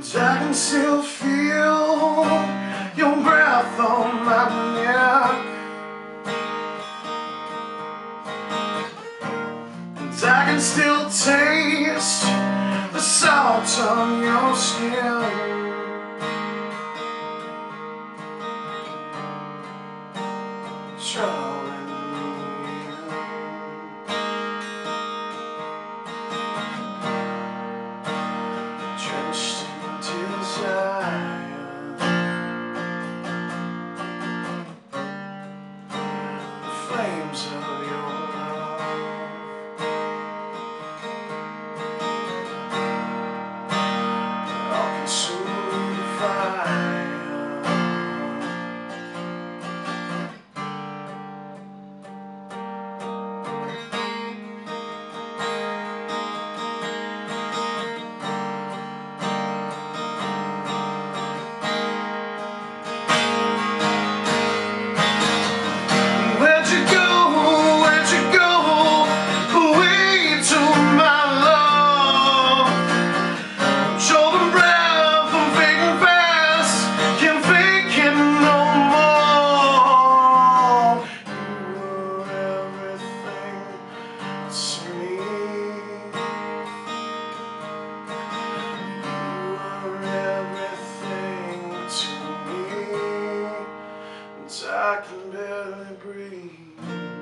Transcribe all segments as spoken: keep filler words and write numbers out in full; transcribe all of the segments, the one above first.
I can still feel your breath on my neck, and I can still taste the salt on your skin. Drawing me in, drenched in desire, the flames of your love all consuming fire. I can barely breathe.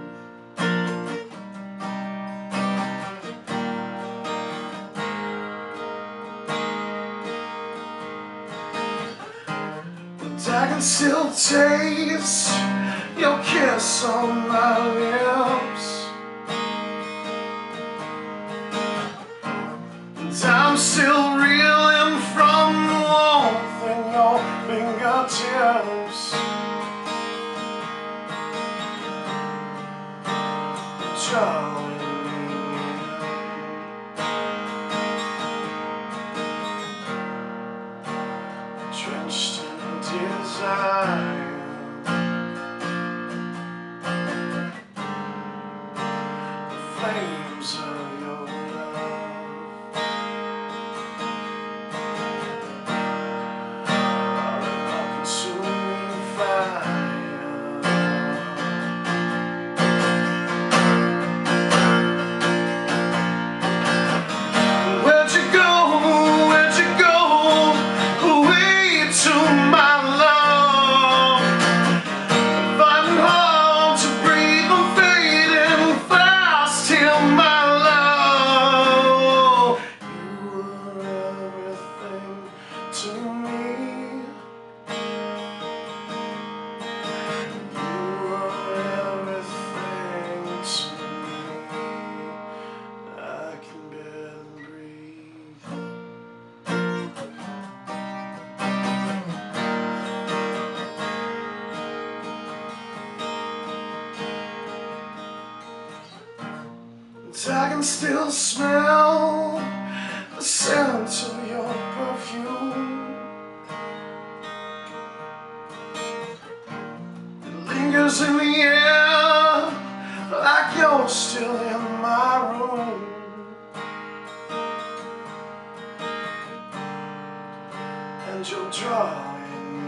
But I can still taste your kiss on my lips, and I'm still reeling from the warmth in your fingertips. Drawing me in, drenched in desire, the flames of your love are an all-consuming fire. To me, you are everything to me. I can barely breathe. And I can still smell the scent of your perfume. It lingers in the air like you're still in my room. And you're drawing me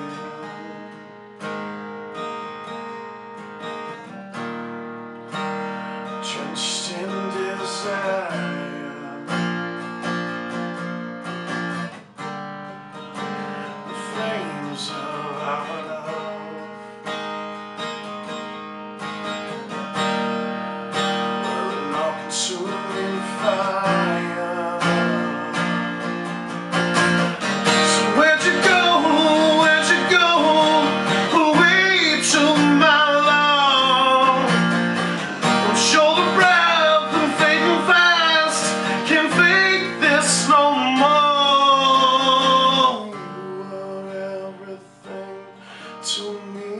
in, drenched in desire, flames of our love were an all-consuming fire. So where'd you go, where'd you go, away to my love? I'm sure the breath and fading fast can't fake this no more. To me,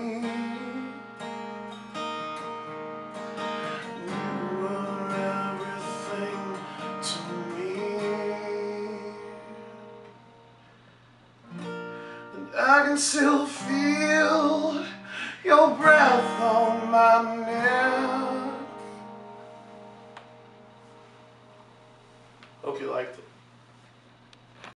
you are everything to me, and I can still feel your breath on my neck. Hope you liked it.